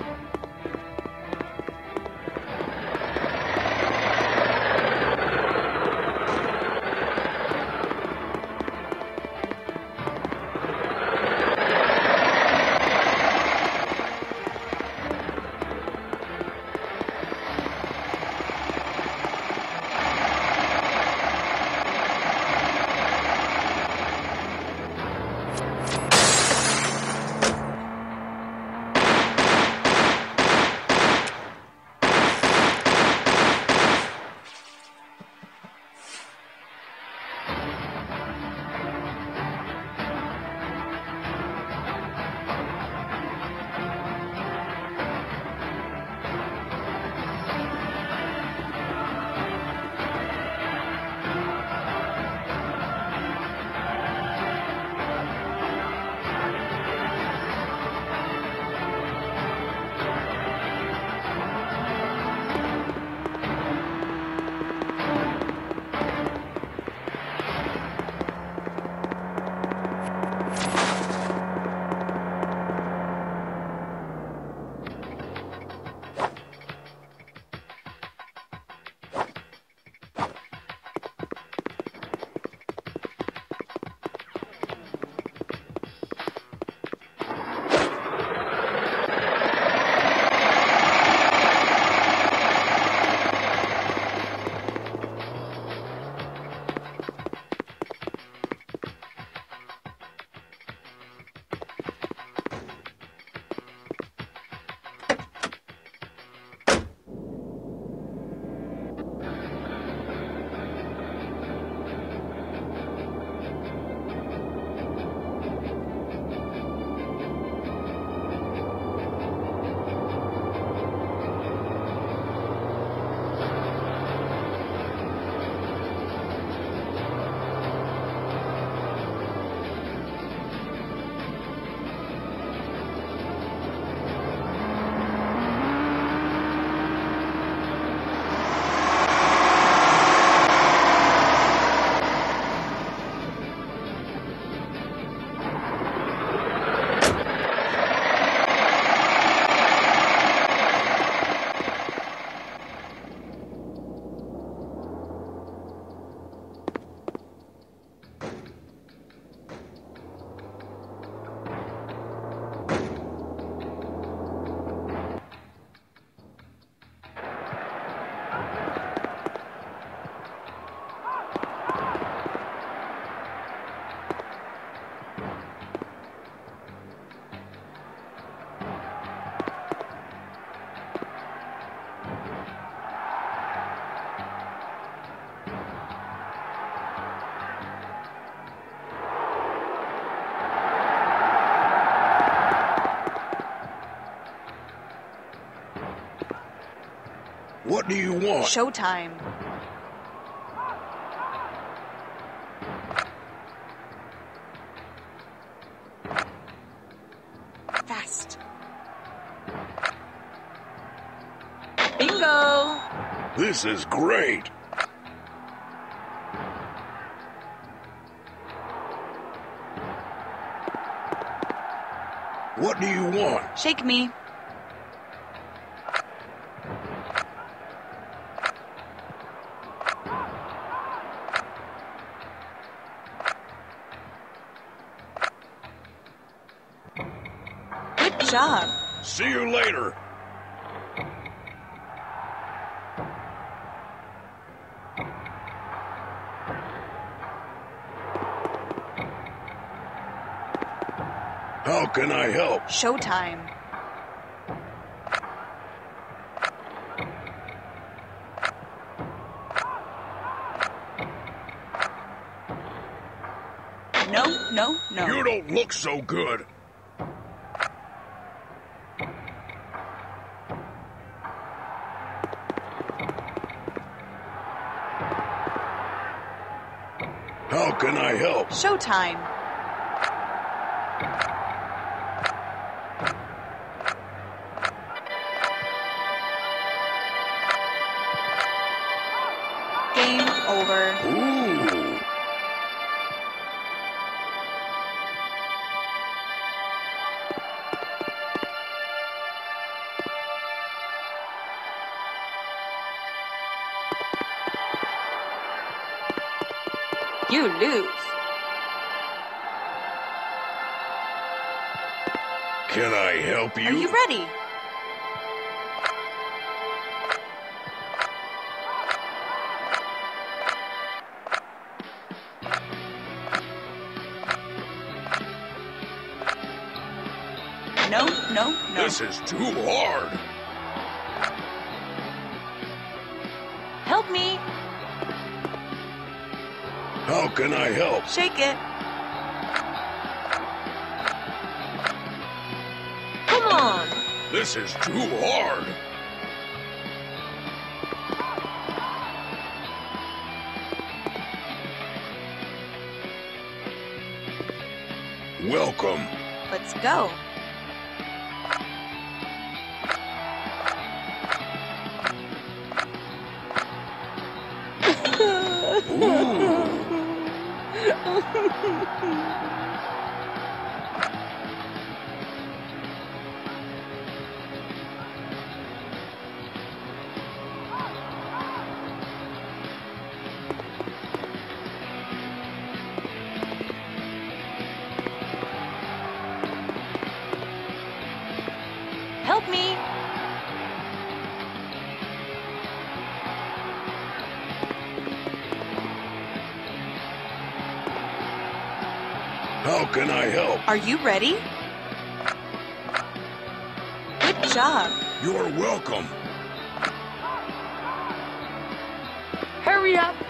What do you want? Showtime. Fast. Bingo! This is great. What do you want? Shake me. Good job. See you later. How can I help? Showtime. No. You don't look so good. How can I help? Showtime. Game over. Ooh. You lose. Can I help you? Are you ready? No, no, no. This is too hard. Help me. How can I help? Shake it. Come on. This is too hard. Welcome. Let's go. Ooh. Help me. How can I help? Are you ready? Good job. You're welcome. Hurry up.